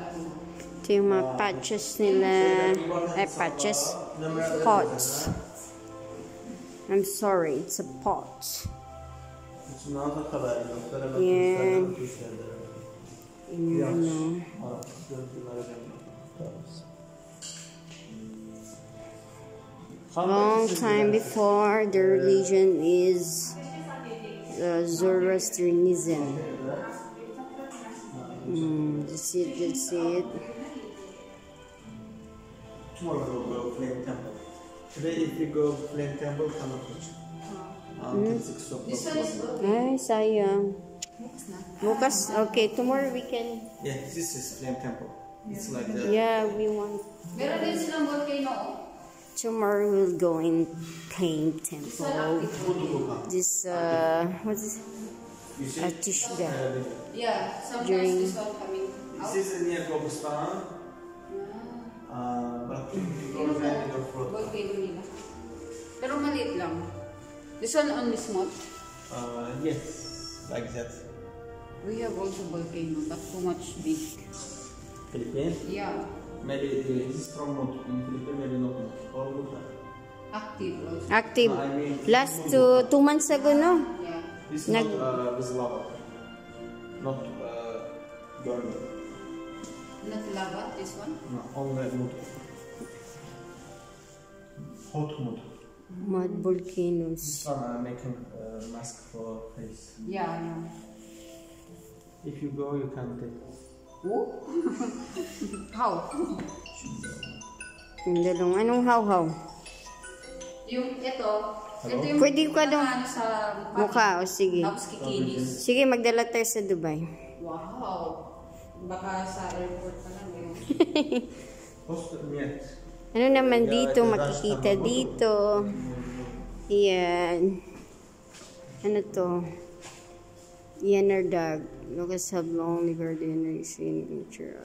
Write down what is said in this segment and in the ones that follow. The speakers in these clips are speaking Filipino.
Ito yung mga patches nila. Patches. Pots. I'm sorry, it's a pot. Yan. Long time before, the religion is Zoroastrianism. That's it. Tomorrow we'll go Flame Temple. Today if we go Flame Temple, cannot reach. Until 6 o'clock. This one is good. Ay, sayang. Bukas, okay, tomorrow we can. Yeah, this is Flame Temple. It's like that. Yeah, we want. Meron din silang volcano. Tomorrow we'll go in Flame Temple. This, what's this? Atishda. Yeah, sometimes During this one coming out. This is near Kobustan. But people find it off-road. Volcano nila. Pero maliit lang. This one only small. Yes, like that. We have also volcano, but too much big. Philippines? Yeah. Maybe this is from Mut. In Philippines, maybe not Mut. Or Mut. Active also. active. I mean, Last 2 months ago, no? Yeah. this is not with lava. Not burning. Not lava, this one? No, only Mut. Hot Mut. Mud volcanoes. This one making mask for face. Yeah, yeah. If you go, you can take. Oh? How? Yung dalawang, anong how-how? Yung ito yung Pwede ka daw ano sa mukha, o sige. Tapos kikinis. Sige, magdala tayo sa Dubai. Wow. Baka sa airport pa lang yun. Ano naman dito, makikita dito. Yan. Ano to? Yanardag. Lucas have only garden signature.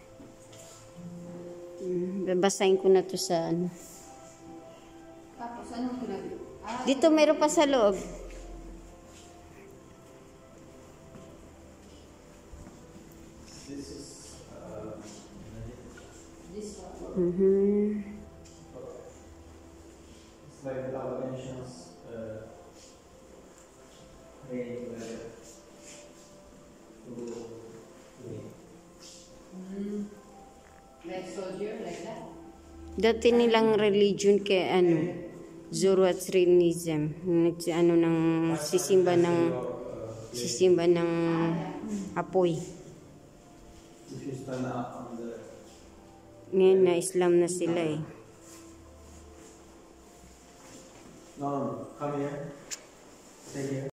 Babasahin ko na to sa ano. Tapos anong pinag- Dito meron pa sa loob. This is this one. it's like the Azerbaijan's Like soldier, like that. Dati nilang religion kay ano, Zoroastrianism. Ano ng sisimba ng apoy. If you stand up on the Ngayon na Islam na sila eh. no, come here. Stay here.